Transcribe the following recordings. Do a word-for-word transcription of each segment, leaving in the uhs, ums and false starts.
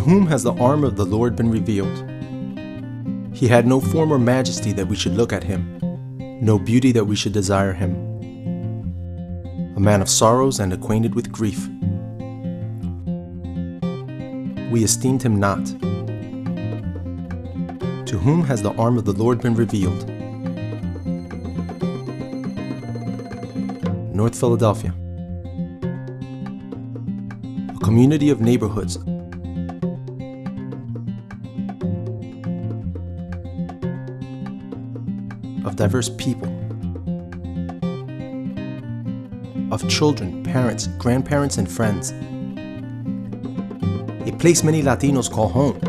whom has the arm of the Lord been revealed? He had no form or majesty that we should look at him, no beauty that we should desire him. A man of sorrows and acquainted with grief. We esteemed him not. To whom has the arm of the Lord been revealed? North Philadelphia. A community of neighborhoods of diverse people, of children, parents, grandparents, and friends. A place many Latinos call home.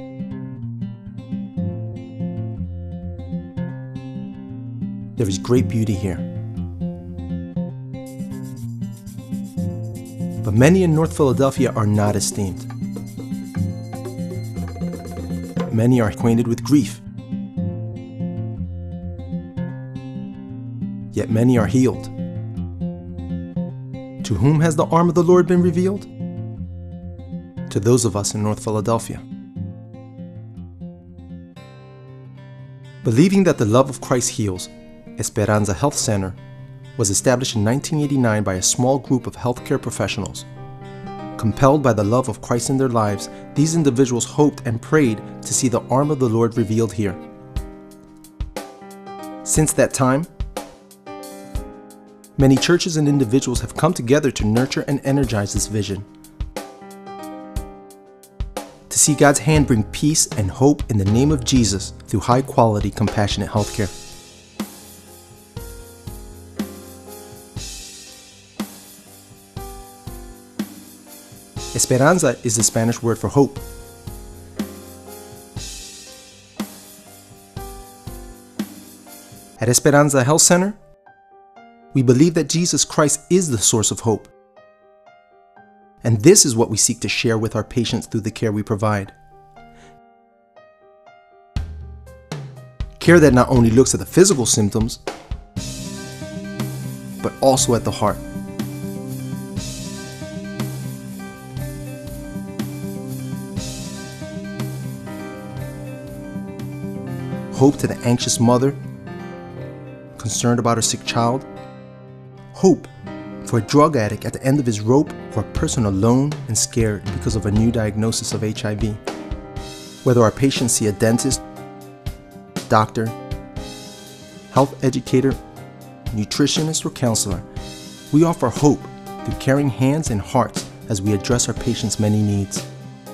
There is great beauty here. But many in North Philadelphia are not esteemed. Many are acquainted with grief. Yet many are healed. To whom has the arm of the Lord been revealed? To those of us in North Philadelphia. Believing that the love of Christ heals, Esperanza Health Center was established in nineteen eighty-nine by a small group of healthcare professionals. Compelled by the love of Christ in their lives, these individuals hoped and prayed to see the arm of the Lord revealed here. Since that time, many churches and individuals have come together to nurture and energize this vision. To see God's hand bring peace and hope in the name of Jesus through high-quality, compassionate healthcare. Esperanza is the Spanish word for hope. At Esperanza Health Center, we believe that Jesus Christ is the source of hope. And this is what we seek to share with our patients through the care we provide. Care that not only looks at the physical symptoms, but also at the heart. Hope to the anxious mother, concerned about her sick child. Hope for a drug addict at the end of his rope, or a person alone and scared because of a new diagnosis of H I V. Whether our patients see a dentist, doctor, health educator, nutritionist, or counselor, we offer hope through caring hands and hearts as we address our patients' many needs.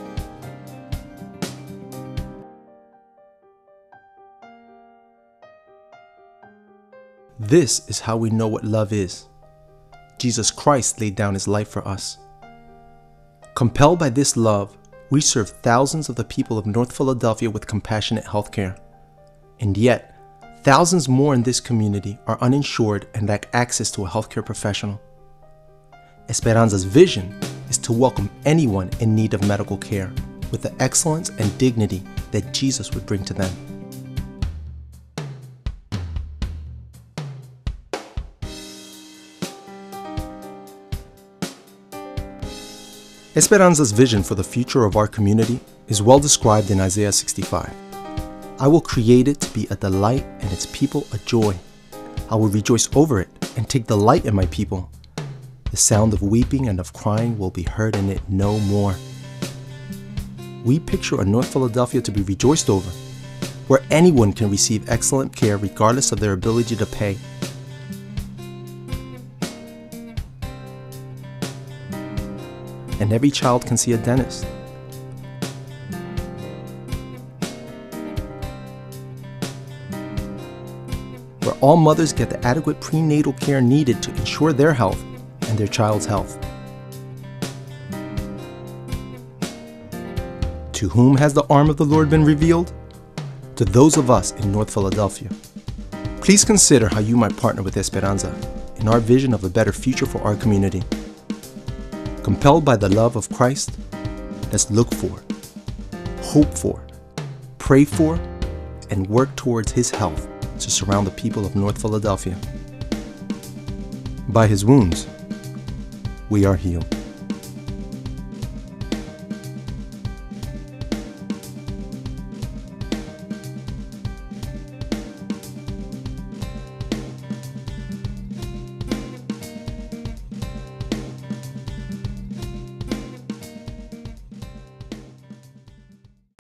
This is how we know what love is. Jesus Christ laid down his life for us. Compelled by this love, we serve thousands of the people of North Philadelphia with compassionate health care. And yet, thousands more in this community are uninsured and lack access to a healthcare professional. Esperanza's vision is to welcome anyone in need of medical care with the excellence and dignity that Jesus would bring to them. Esperanza's vision for the future of our community is well described in Isaiah sixty-five. I will create it to be a delight and its people a joy. I will rejoice over it and take delight in my people. The sound of weeping and of crying will be heard in it no more. We picture a North Philadelphia to be rejoiced over, where anyone can receive excellent care regardless of their ability to pay. And every child can see a dentist. Where all mothers get the adequate prenatal care needed to ensure their health and their child's health. To whom has the arm of the Lord been revealed? To those of us in North Philadelphia. Please consider how you might partner with Esperanza in our vision of a better future for our community. Compelled by the love of Christ, let's look for, hope for, pray for, and work towards his health to surround the people of North Philadelphia. By his wounds, we are healed.